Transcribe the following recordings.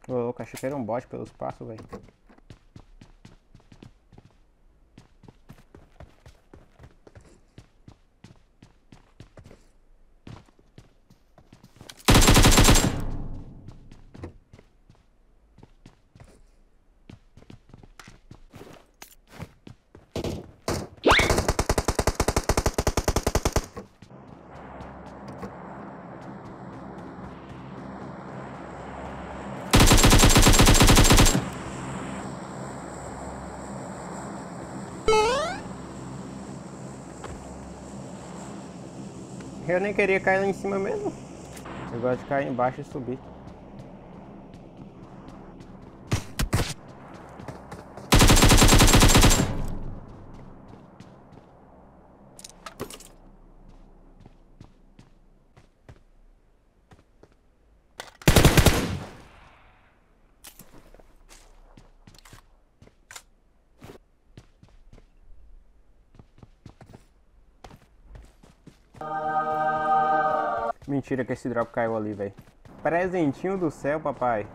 Ô, louco, achei que era um bot pelo espaço, velho. Eu nem queria cair lá em cima mesmo. Eu gosto de cair embaixo e subir. Mentira que esse drop caiu ali, velho. Presentinho do céu, papai.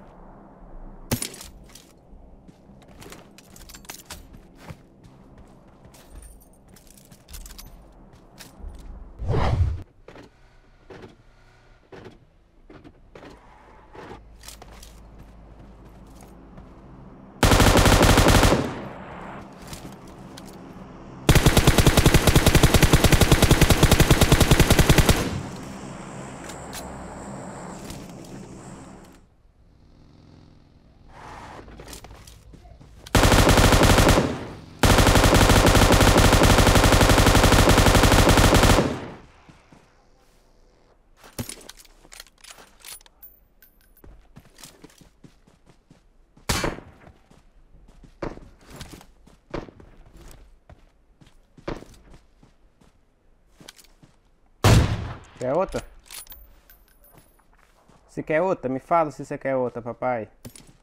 Quer outra? Se quer outra, me fala se você quer outra, papai.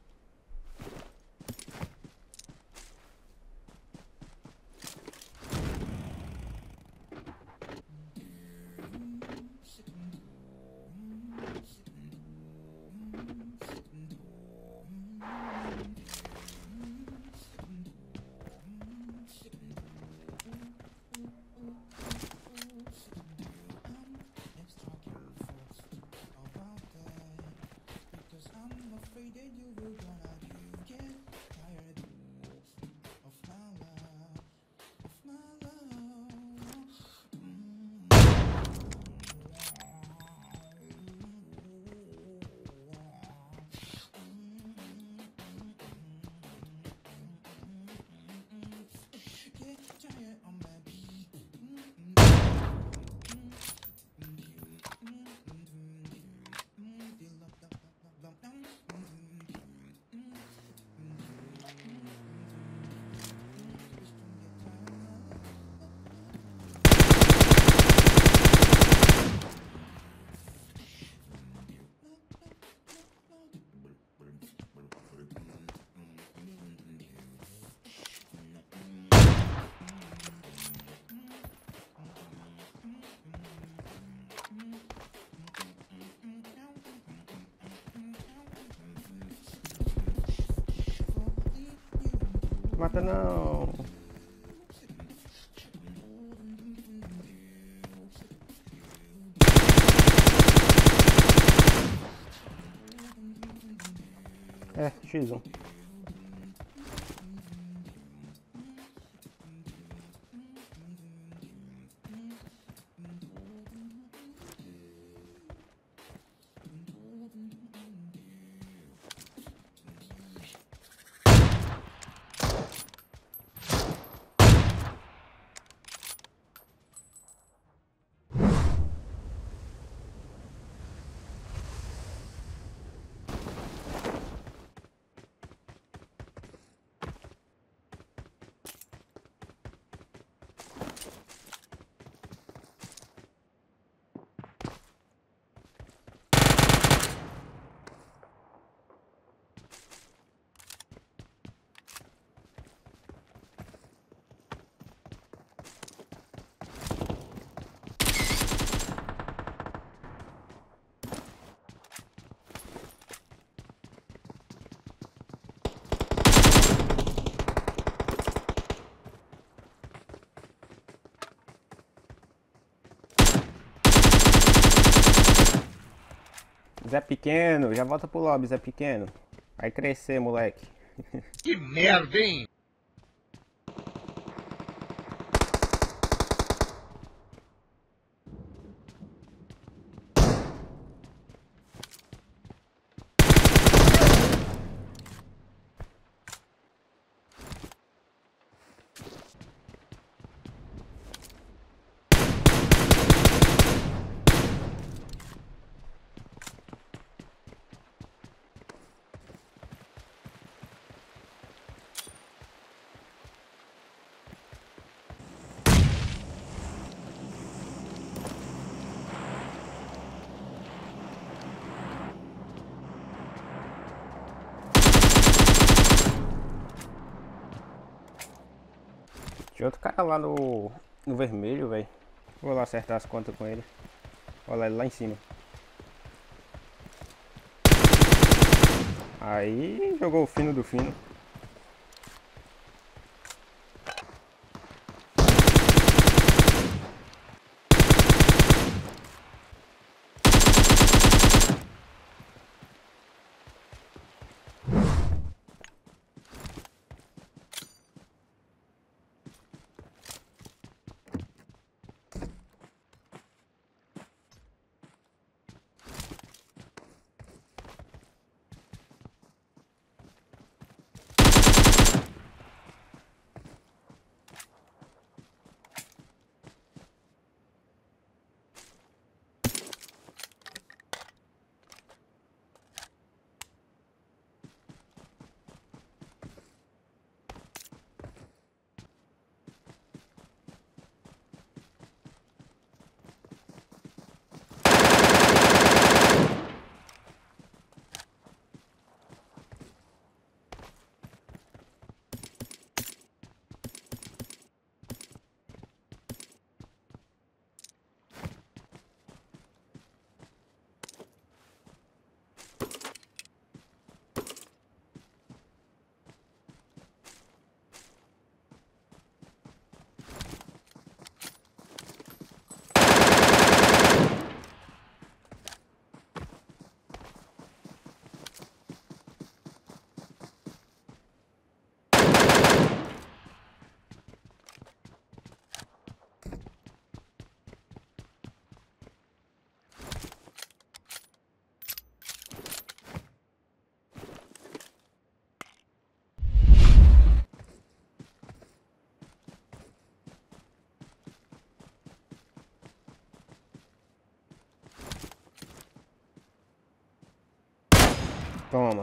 Mata não. É, X1. Zé Pequeno, já volta pro lobby, Zé Pequeno. Vai crescer, moleque. Que merda, hein? Tinha outro cara lá no vermelho, velho. Vou lá acertar as contas com ele. Olha ele lá em cima. Aí jogou o fino do fino. Toma.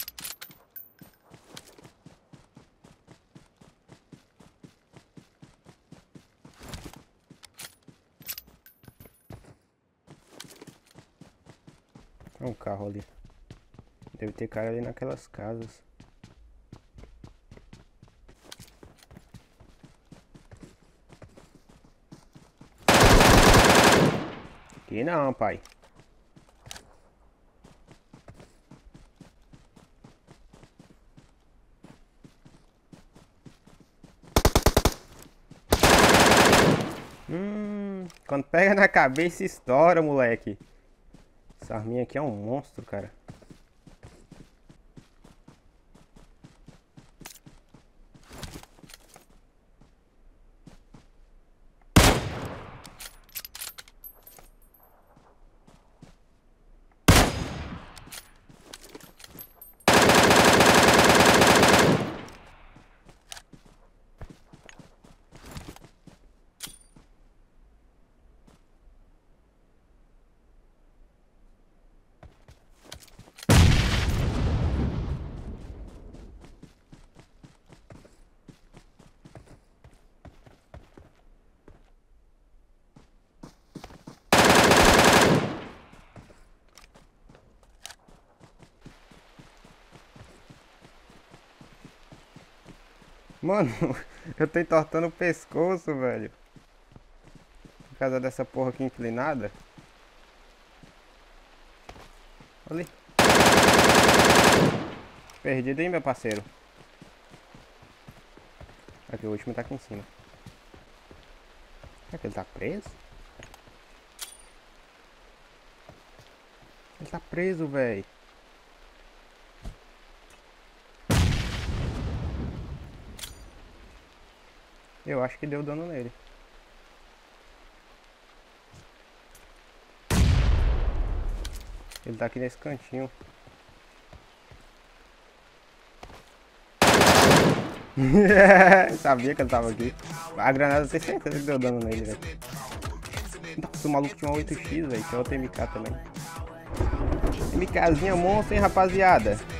Olha um carro ali. Deve ter cara ali naquelas casas. Aqui não, pai. Quando pega na cabeça estoura, moleque. Essa arminha aqui é um monstro, cara. Mano, eu tô entortando o pescoço, velho. Por causa dessa porra aqui inclinada. Ali. Perdido, hein, meu parceiro. Aqui, o último tá aqui em cima. Será que ele tá preso? Ele tá preso, velho. Eu acho que deu dano nele. Ele tá aqui nesse cantinho. Sabia que ele tava aqui. A granada eu tenho certeza que deu dano nele, velho. Nossa, o maluco tinha uma 8x, velho. Tinha outra MK também. MKzinha monstro, hein, rapaziada.